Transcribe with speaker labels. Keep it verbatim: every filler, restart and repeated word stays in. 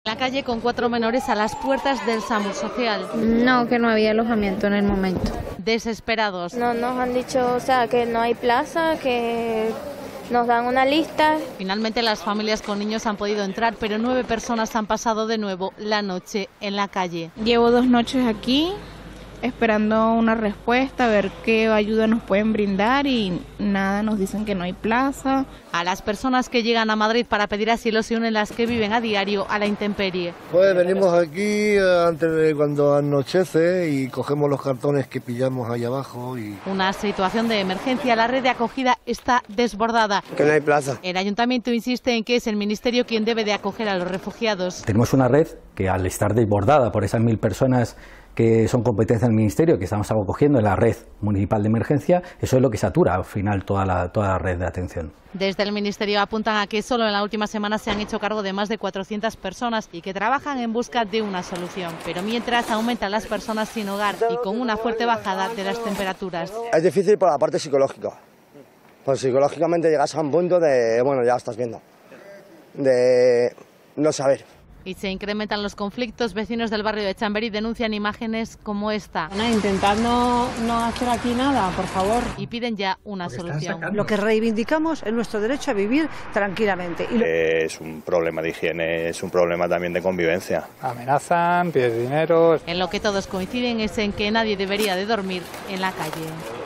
Speaker 1: La calle con cuatro menores a las puertas del SAMUR social.
Speaker 2: No, que no había alojamiento en el momento.
Speaker 1: Desesperados.
Speaker 3: No, nos han dicho, o sea, que no hay plaza, que nos dan una lista.
Speaker 1: Finalmente las familias con niños han podido entrar, pero nueve personas han pasado de nuevo la noche en la calle.
Speaker 4: Llevo dos noches aquí, esperando una respuesta, a ver qué ayuda nos pueden brindar y nada, nos dicen que no hay plaza.
Speaker 1: A las personas que llegan a Madrid para pedir asilo se unen las que viven a diario a la intemperie.
Speaker 5: Pues venimos aquí antes de cuando anochece y cogemos los cartones que pillamos ahí abajo. Y...
Speaker 1: Una situación de emergencia, la red de acogida está desbordada.
Speaker 6: Que no hay plaza.
Speaker 1: El ayuntamiento insiste en que es el ministerio quien debe de acoger a los refugiados.
Speaker 7: Tenemos una red que al estar desbordada por esas mil personas que son competencia del Ministerio, que estamos acogiendo en la red municipal de emergencia, eso es lo que satura al final toda la, toda la red de atención.
Speaker 1: Desde el Ministerio apuntan a que solo en la última semana se han hecho cargo de más de cuatrocientas personas y que trabajan en busca de una solución. Pero mientras aumentan las personas sin hogar y con una fuerte bajada de las temperaturas.
Speaker 6: Es difícil por la parte psicológica. Pues psicológicamente llegas a un punto de, bueno, ya estás viendo, de no saber.
Speaker 1: Y se incrementan los conflictos. Vecinos del barrio de Chamberí denuncian imágenes como esta.
Speaker 8: Bueno, intentar no, no hacer aquí nada, por favor.
Speaker 1: Y piden ya una Porque solución.
Speaker 9: Lo que reivindicamos es nuestro derecho a vivir tranquilamente. Y lo...
Speaker 10: Es un problema de higiene, es un problema también de convivencia.
Speaker 11: Amenazan, piden dinero.
Speaker 1: En lo que todos coinciden es en que nadie debería de dormir en la calle.